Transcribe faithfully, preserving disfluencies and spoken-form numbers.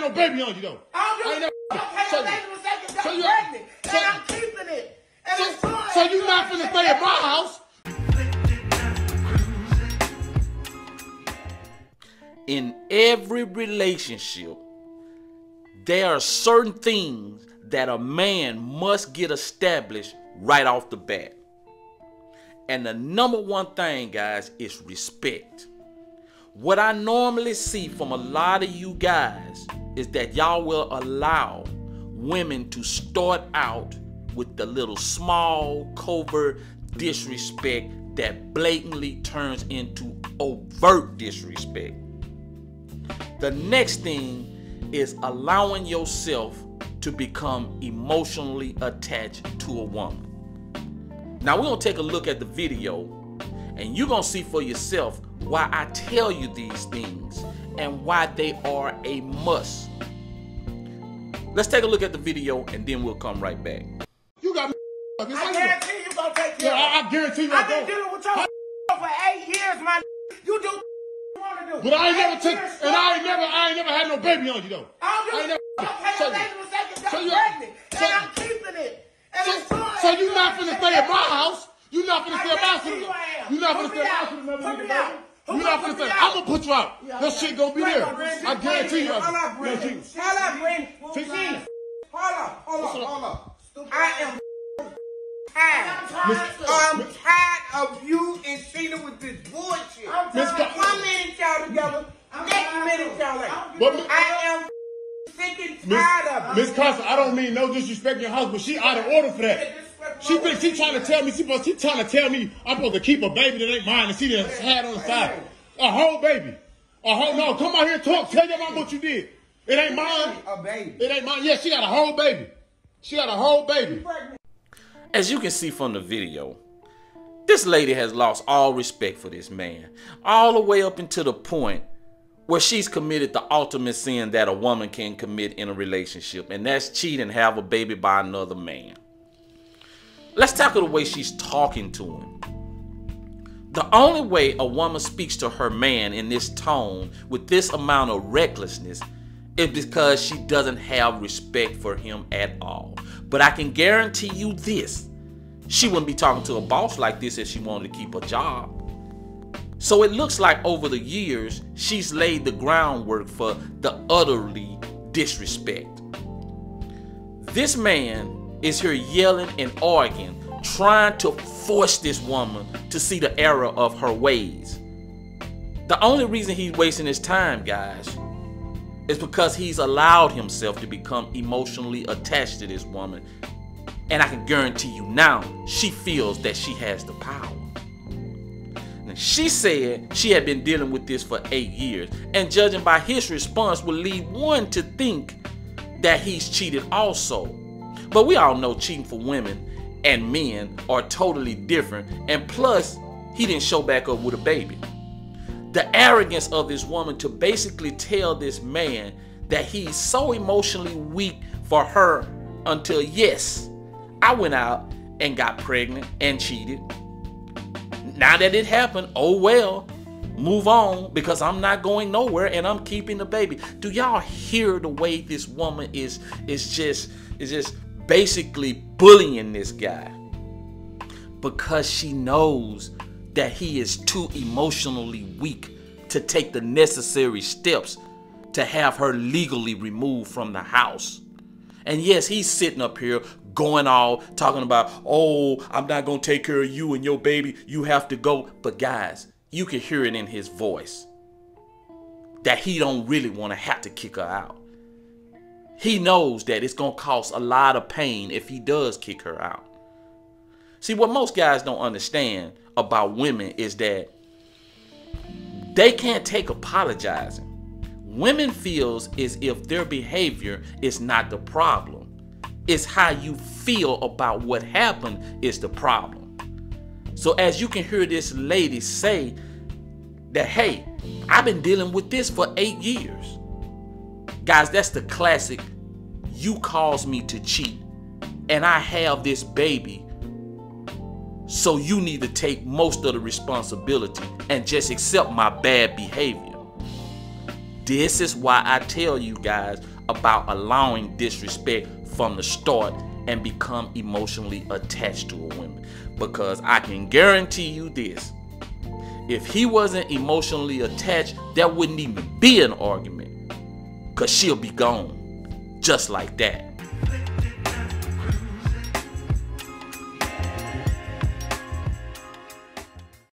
no baby on you though. I I ain't never. don't have no baby for second So I'm you- pregnant. so- And I'm keeping it. And So, it's fine. so you not finna stay at my house? In every relationship, there are certain things that a man must get established right off the bat. And the number one thing, guys, is respect. What I normally see from a lot of you guys is that y'all will allow women to start out with the little small, covert disrespect that blatantly turns into overt disrespect. The next thing is allowing yourself to become emotionally attached to a woman. Now we're going to take a look at the video and you're going to see for yourself why I tell you these things and why they are a must. Let's take a look at the video and then we'll come right back. You got me. I guarantee you gonna take care Yeah, of it. I, I guarantee you I I've been don't. dealing with your for eight years, my you do what you want to do. But I ain't never Eight took, years and I ain't straight. never, I ain't never had no baby on you though. I don't do I ain't never. I don't have So, no baby for second so I'm you- pregnant. so- And I'm keeping it. And so, it's fine. so you not finna stay at my house? You not finna I stay at my house? guarantee you I am. You not Put finna me stay at my out. house with another Put nigga, me baby? out. Who You gonna not put finna me stay. out? I'm gonna put you out. Yeah, That yeah. shit gonna be Wait, there. my Brandon, I guarantee you. Hold up, Yeah, Brandon. Jesus. Hold up, Brandon. Take- Jeez. Hold up, hold up, hold up. I am tired. I'm tired of you and Sheena with this bullshit. Miss Ca- One minute y'all together, next minute y'all ain't. But- I am sick and tired of it. Miss Costa, I don't mean no disrespect in your house, but she out of order for that. She thinks she trying to tell me, she, supposed- she trying to tell me I'm supposed to keep a baby that ain't mine and she done had on the side. A whole baby. A whole, no, come out here and talk. Tell your mom what you did. It ain't mine. A baby. It ain't mine. Yeah, she got a whole baby. She got a whole baby. As you can see from the video, this lady has lost all respect for this man, all the way up until the point where she's committed the ultimate sin that a woman can commit in a relationship, and that's cheat and have a baby by another man. Let's tackle the way she's talking to him. The only way a woman speaks to her man in this tone with this amount of recklessness is because she doesn't have respect for him at all. But I can guarantee you this, she wouldn't be talking to a boss like this if she wanted to keep a job. So it looks like over the years, she's laid the groundwork for the utterly disrespect. This man is here yelling and arguing, trying to force this woman to see the error of her ways. The only reason he's wasting his time, guys, is because he's allowed himself to become emotionally attached to this woman. And I can guarantee you now, she feels that she has the power. Now, she said she had been dealing with this for eight years. And judging by his response would lead one to think that he's cheated also. But we all know cheating for women and men are totally different. And plus, he didn't show back up with a baby. The arrogance of this woman to basically tell this man that he's so emotionally weak for her until, yes, I went out and got pregnant and cheated. Now that it happened, oh well, move on because I'm not going nowhere and I'm keeping the baby. Do y'all hear the way this woman is is just is just basically bullying this guy? Because she knows that he is too emotionally weak to take the necessary steps to have her legally removed from the house. And yes, he's sitting up here going all talking about, oh, I'm not going to take care of you and your baby. You have to go. But guys, you can hear it in his voice that he don't really want to have to kick her out. He knows that it's going to cost a lot of pain if he does kick her out. See, what most guys don't understand about women is that they can't take apologizing. Women feels as if their behavior is not the problem. It's how you feel about what happened is the problem. So as you can hear this lady say that, hey, I've been dealing with this for eight years. Guys, that's the classic, you caused me to cheat and I have this baby. So you need to take most of the responsibility and just accept my bad behavior. This is why I tell you guys about allowing disrespect from the start and become emotionally attached to a woman. Because I can guarantee you this. If he wasn't emotionally attached, there wouldn't even be an argument. Because she'll be gone. Just like that.